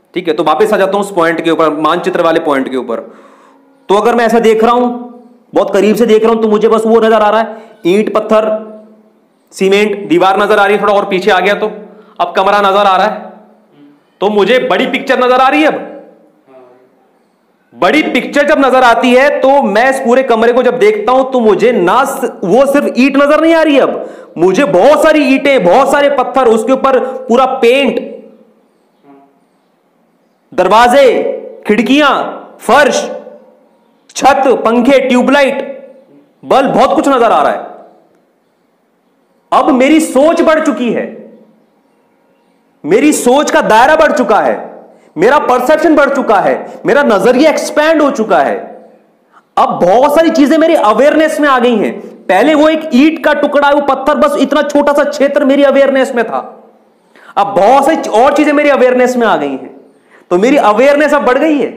ठीक है, तो वापस आ जाता हूं उस पॉइंट के ऊपर, मानचित्र वाले पॉइंट के ऊपर। तो अगर मैं ऐसा देख रहा हूं, बहुत करीब से देख रहा हूं, तो मुझे बस वो नजर आ रहा है, ईंट पत्थर सीमेंट, दीवार नजर आ रही है। थोड़ा और पीछे आ गया तो अब कमरा नजर आ रहा है, तो मुझे बड़ी पिक्चर नजर आ रही है। अब बड़ी पिक्चर जब नजर आती है तो मैं इस पूरे कमरे को जब देखता हूं तो मुझे ना वो सिर्फ ईंट नजर नहीं आ रही है, अब मुझे बहुत सारी ईंटें, बहुत सारे पत्थर, उसके ऊपर पूरा पेंट, दरवाजे, खिड़कियां, फर्श, छत, पंखे, ट्यूबलाइट, बल्ब, बहुत कुछ नजर आ रहा है। अब मेरी सोच बढ़ चुकी है, मेरी सोच का दायरा बढ़ चुका है, मेरा परसेप्शन बढ़ चुका है, मेरा नजरिया एक्सपैंड हो चुका है। अब बहुत सारी चीजें मेरी अवेयरनेस में आ गई हैं। पहले वो एक ईंट का टुकड़ा, वो पत्थर, बस इतना छोटा सा क्षेत्र मेरी अवेयरनेस में था। अब बहुत सारी और चीजें मेरी अवेयरनेस में आ गई हैं, तो मेरी अवेयरनेस अब बढ़ गई है।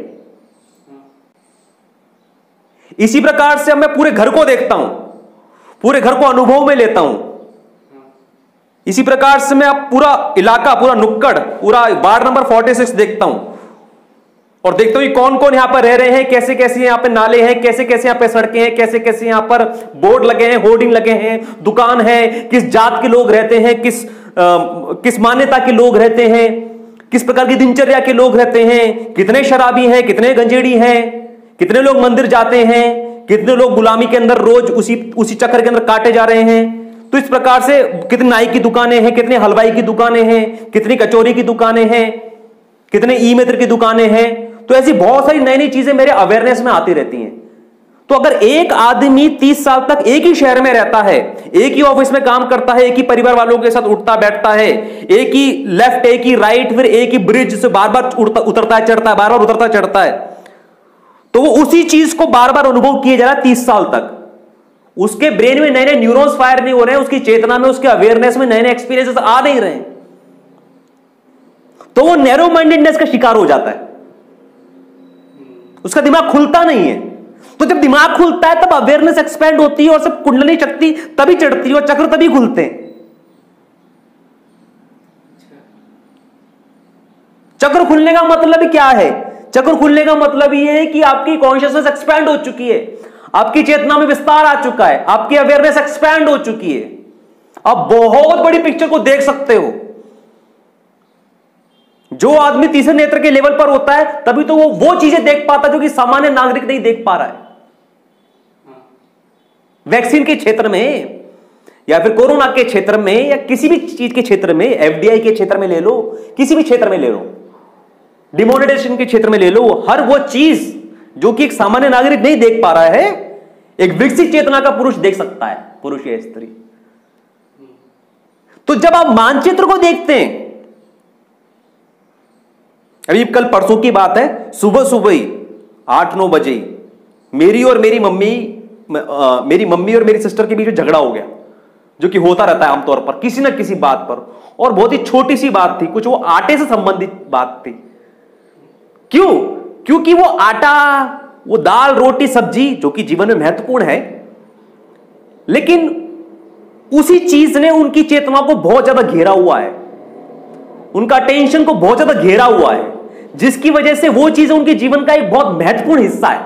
इसी प्रकार से अब मैं पूरे घर को देखता हूं, पूरे घर को अनुभव में लेता हूं। इसी प्रकार से मैं अब पूरा इलाका, पूरा नुक्कड़, पूरा वार्ड नंबर 46 देखता हूं और देखता हूं कि कौन कौन यहां पर रह रहे हैं, कैसे कैसे यहां पर नाले हैं, कैसे कैसे यहां पर सड़कें हैं, कैसे कैसे यहां पर बोर्ड लगे हैं, होर्डिंग लगे हैं, दुकान है, किस जात के लोग रहते हैं, किस मान्यता के लोग रहते हैं, किस प्रकार की दिनचर्या के लोग रहते हैं, कितने शराबी हैं, कितने गंजेड़ी हैं, कितने लोग मंदिर जाते हैं, कितने लोग गुलामी के अंदर रोज उसी चक्कर के अंदर काटे जा रहे हैं। तो इस प्रकार से कितनी नाई की दुकानें हैं, कितने हलवाई की दुकानें हैं, कितनी कचौरी की दुकानें हैं, कितने ई मित्र की दुकानें हैं। तो ऐसी बहुत सारी नई नई चीजें मेरे अवेयरनेस में आती रहती हैं। तो अगर एक आदमी 30 साल तक एक ही शहर में रहता है, एक ही ऑफिस में काम करता है, एक ही परिवार वालों के साथ उठता बैठता है, एक ही लेफ्ट, एक ही राइट, फिर एक ही ब्रिज से बार बार उतरता है चढ़ता है, बार बार उतरता चढ़ता है, तो वो उसी चीज को बार बार अनुभव किए जा रहा है 30 साल तक। उसके ब्रेन में नए नए न्यूरॉन्स फायर नहीं हो रहे हैं, उसकी चेतना में, उसके अवेयरनेस में नए नए एक्सपीरियंसेस आ नहीं रहे हैं, तो वो नैरो माइंडेडनेस का शिकार हो जाता है, उसका दिमाग खुलता नहीं है। तो जब दिमाग खुलता है तब अवेयरनेस एक्सपैंड होती है और सब कुंडली शक्ति तभी चढ़ती है और चक्र तभी खुलते हैं। चक्र खुलने का मतलब क्या है? चक्र खुलने का मतलब यह है कि आपकी कॉन्शियसनेस एक्सपैंड हो चुकी है, आपकी चेतना में विस्तार आ चुका है, आपकी अवेयरनेस एक्सपैंड हो चुकी है। अब बहुत बड़ी पिक्चर को देख सकते हो। जो आदमी तीसरे नेत्र के लेवल पर होता है तभी तो वो चीजें देख पाता जो कि सामान्य नागरिक नहीं देख पा रहा है। वैक्सीन के क्षेत्र में या फिर कोरोना के क्षेत्र में या किसी भी चीज के क्षेत्र में, एफडीआई के क्षेत्र में ले लो, किसी भी क्षेत्र में ले लो, डिमोनेटाइजेशन के क्षेत्र में ले लो, हर वो चीज जो कि एक सामान्य नागरिक नहीं देख पा रहा है, एक विकसित चेतना का पुरुष देख सकता है, पुरुष या स्त्री। तो जब आप मानचित्र को देखते हैं, अभी कल परसों की बात है, सुबह सुबह ही 8-9 बजे मेरी मम्मी और मेरी सिस्टर के बीच में झगड़ा हो गया, जो कि होता रहता है आमतौर पर किसी ना किसी बात पर, और बहुत ही छोटी सी बात थी, कुछ वो आटे से संबंधित बात थी। क्यों? क्योंकि वो आटा, वो दाल, रोटी, सब्जी जो कि जीवन में महत्वपूर्ण है, लेकिन उसी चीज ने उनकी चेतना को बहुत ज्यादा घेरा हुआ है, उनका अटेंशन को बहुत ज्यादा घेरा हुआ है, जिसकी वजह से वो चीज उनके जीवन का एक बहुत महत्वपूर्ण हिस्सा है।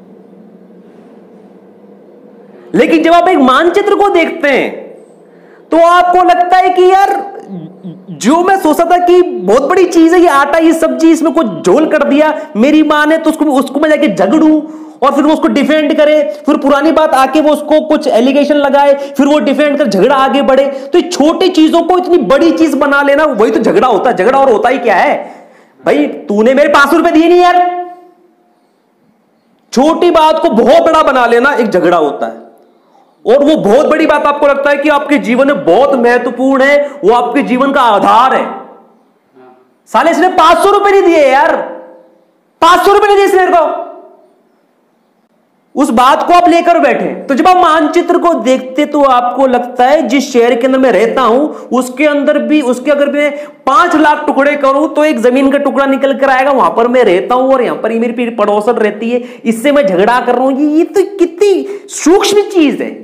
लेकिन जब आप एक मानचित्र को देखते हैं तो आपको लगता है कि यार, जो मैं सोचा था कि बहुत बड़ी चीज है ये आटा, ये सब्जी, इसमें कुछ झोल कर दिया मेरी मां ने, तो उसको मैं जाके झगड़ूं और फिर वो उसको डिफेंड करे, फिर पुरानी बात आके वो उसको कुछ एलिगेशन लगाए, फिर वो डिफेंड कर, झगड़ा आगे बढ़े। तो छोटी चीजों को इतनी बड़ी चीज बना लेना, वही तो झगड़ा होता है। झगड़ा और होता ही क्या है भाई? तूने मेरे 500 रुपए दिए नहीं यार। छोटी बात को बहुत बड़ा बना लेना एक झगड़ा होता है, और वो बहुत बड़ी बात आपको लगता है कि आपके जीवन में बहुत महत्वपूर्ण है, वो आपके जीवन का आधार है। साले इसने 500 रुपए नहीं दिए यार, 500 रुपए नहीं दिए इसने को, उस बात को आप लेकर बैठे। तो जब आप मानचित्र को देखते तो आपको लगता है जिस शहर के अंदर मैं रहता हूं उसके अंदर भी, उसके अगर मैं 5 लाख टुकड़े करूं तो एक जमीन का टुकड़ा निकल कर आएगा। वहां पर मैं रहता हूं और यहां पर ही मेरी पड़ोसन रहती है, इससे मैं झगड़ा कर रहा हूं। ये तो कितनी सूक्ष्म चीज है,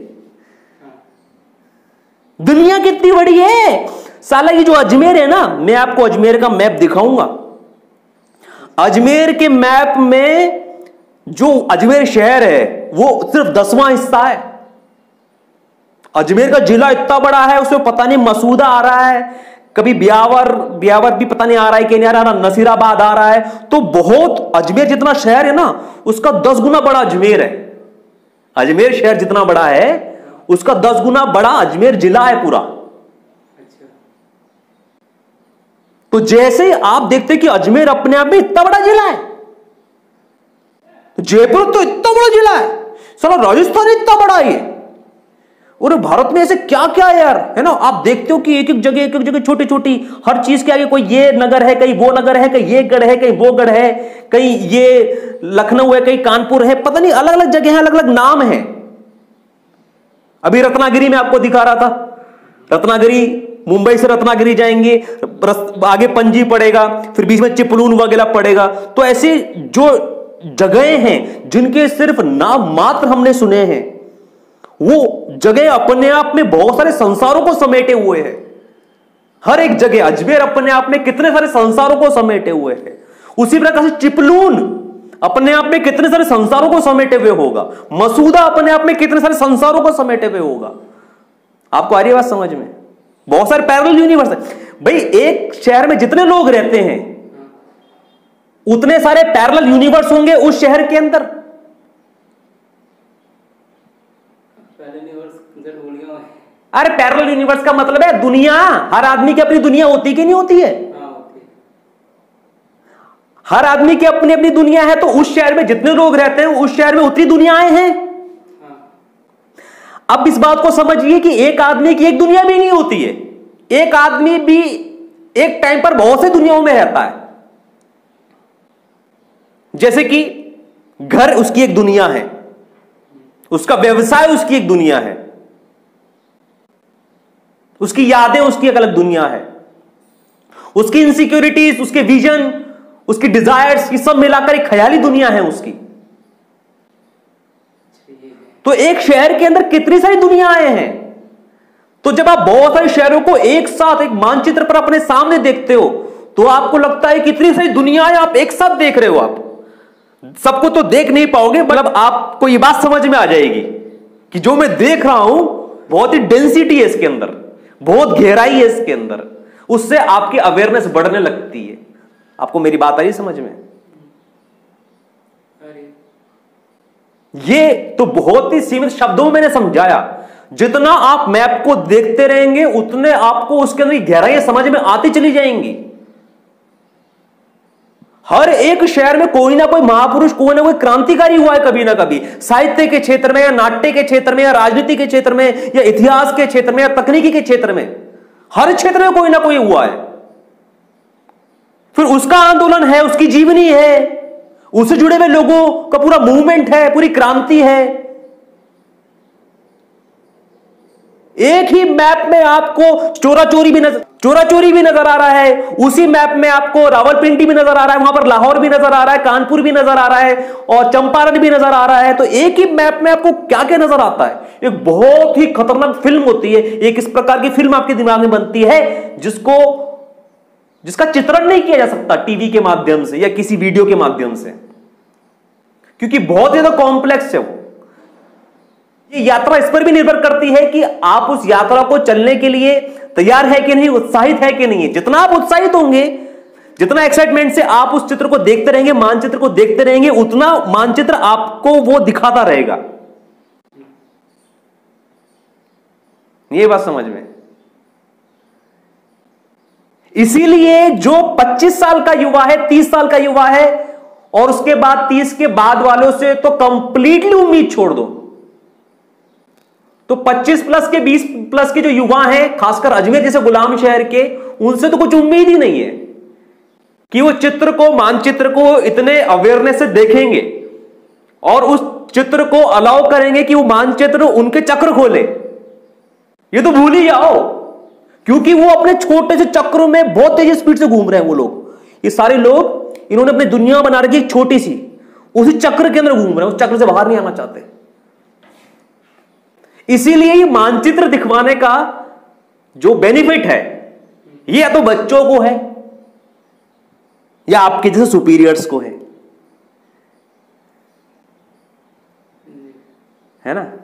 दुनिया कितनी बड़ी है। साला ये जो अजमेर है ना, मैं आपको अजमेर का मैप दिखाऊंगा, अजमेर के मैप में जो अजमेर शहर है वो सिर्फ 10वां हिस्सा है। अजमेर का जिला इतना बड़ा है, उसमें पता नहीं मसूदा आ रहा है, कभी ब्यावर भी पता नहीं आ रहा है कि नहीं आ रहा, नसीराबाद आ रहा है। तो बहुत, अजमेर जितना शहर है ना उसका 10 गुना बड़ा अजमेर है। अजमेर शहर जितना बड़ा है उसका 10 गुना बड़ा अजमेर जिला है पूरा। तो जैसे आप देखते कि अजमेर अपने आप में इतना बड़ा जिला है, तो जयपुर तो इतना बड़ा जिला है, साला राजस्थान इतना बड़ा है। और भारत में ऐसे क्या क्या है यार, है ना। आप देखते हो कि एक एक जगह छोटी छोटी हर चीज के आगे कोई ये नगर है, कहीं वो नगर है, कहीं ये गढ़ है, कहीं वो गढ़ है, कहीं ये लखनऊ है, कहीं कानपुर है, पता नहीं अलग अलग जगह है, अलग अलग नाम है। अभी रत्नागिरी में आपको दिखा रहा था, रत्नागिरी, मुंबई से रत्नागिरी जाएंगे, आगे पणजी पड़ेगा, फिर बीच में चिपलून वगैरह पड़ेगा। तो ऐसे जो जगहें हैं जिनके सिर्फ नाम मात्र हमने सुने हैं, वो जगह अपने आप में बहुत सारे संसारों को समेटे हुए हैं। हर एक जगह अजमेर अपने आप में कितने सारे संसारों को समेटे हुए हैं। उसी प्रकार से चिपलून अपने आप में कितने सारे संसारों को समेटे हुए होगा, मसूदा अपने आप में कितने सारे संसारों को समेटे हुए होगा। आपको आ रही है बात समझ में? बहुत सारे पैरेलल यूनिवर्स है भाई। एक शहर में जितने लोग रहते हैं उतने सारे पैरेलल यूनिवर्स होंगे उस शहर के अंदर। अरे पैरेलल यूनिवर्स का मतलब है दुनिया, हर आदमी की अपनी दुनिया होती कि नहीं होती है? हर आदमी की अपनी अपनी दुनिया है। तो उस शहर में जितने लोग रहते हैं उस शहर में उतनी दुनियाएं हैं। अब इस बात को समझिए कि एक आदमी की एक दुनिया भी नहीं होती है। एक आदमी भी एक टाइम पर बहुत सी दुनियाओं में रहता है। जैसे कि घर उसकी एक दुनिया है, उसका व्यवसाय उसकी एक दुनिया है, उसकी यादें उसकी एक अलग दुनिया है, उसकी इनसिक्योरिटीज, उसके विजन, उसकी डिजायर्स, ये सब मिलाकर एक ख्याली दुनिया है उसकी। तो एक शहर के अंदर कितनी सारी दुनियाएं हैं। तो जब आप बहुत सारे शहरों को एक साथ एक मानचित्र पर अपने सामने देखते हो तो आपको लगता है कितनी सारी दुनियाएं आप एक साथ देख रहे हो। आप सबको तो देख नहीं पाओगे, मतलब आपको ये बात समझ में आ जाएगी कि जो मैं देख रहा हूं बहुत ही डेंसिटी है इसके अंदर, बहुत गहराई है इसके अंदर। उससे आपकी अवेयरनेस बढ़ने लगती है। आपको मेरी बात आई समझ में? ये तो बहुत ही सीमित शब्दों में मैंने समझाया। जितना आप मैप को देखते रहेंगे उतने आपको उसके अंदर गहराई समझ में आती चली जाएंगी। हर एक शहर में कोई ना कोई महापुरुष, कोई ना कोई क्रांतिकारी हुआ है कभी ना कभी, साहित्य के क्षेत्र में या नाट्य के क्षेत्र में या राजनीति के क्षेत्र में या इतिहास के क्षेत्र में या तकनीकी के क्षेत्र में। हर क्षेत्र में कोई ना कोई हुआ है। फिर उसका आंदोलन है, उसकी जीवनी है, उससे जुड़े हुए लोगों का पूरा मूवमेंट है, पूरी क्रांति है। एक ही मैप में आपको चोरी भी नजर आ रहा है, उसी मैप में आपको रावलपिंडी भी नजर आ रहा है, वहां पर लाहौर भी नजर आ रहा है, कानपुर भी नजर आ रहा है और चंपारण भी नजर आ रहा है। तो एक ही मैप में आपको क्या क्या नजर आता है। एक बहुत ही खतरनाक फिल्म होती है, एक इस प्रकार की फिल्म आपके दिमाग में बनती है जिसका चित्रण नहीं किया जा सकता टीवी के माध्यम से या किसी वीडियो के माध्यम से, क्योंकि बहुत ज्यादा कॉम्प्लेक्स है वो। ये यात्रा इस पर भी निर्भर करती है कि आप उस यात्रा को चलने के लिए तैयार है कि नहीं, उत्साहित है कि नहीं। जितना आप उत्साहित होंगे, जितना एक्साइटमेंट से आप उस चित्र को देखते रहेंगे, मानचित्र को देखते रहेंगे, उतना मानचित्र आपको वो दिखाता रहेगा। ये बात समझ में? इसीलिए जो 25 साल का युवा है, 30 साल का युवा है और उसके बाद 30 के बाद वालों से तो कंप्लीटली उम्मीद छोड़ दो। तो 25 प्लस के 20 प्लस के जो युवा हैं, खासकर अजमेर जैसे गुलाम शहर के, उनसे तो कुछ उम्मीद ही नहीं है कि वो चित्र को, मानचित्र को इतने अवेयरनेस से देखेंगे और उस चित्र को अलाउ करेंगे कि वो मानचित्र उनके चक्र खोले। ये तो भूल ही जाओ, क्योंकि वो अपने छोटे से चक्रों में बहुत तेजी स्पीड से घूम रहे हैं। वो लोग, ये सारे लोग, इन्होंने अपनी दुनिया बना रखी एक छोटी सी, उसी चक्र के अंदर घूम रहे हैं, उस चक्र से बाहर नहीं आना चाहते। इसीलिए ये मानचित्र दिखवाने का जो बेनिफिट है, ये या तो बच्चों को है, या आपके जैसे सुपीरियर्स को है ना।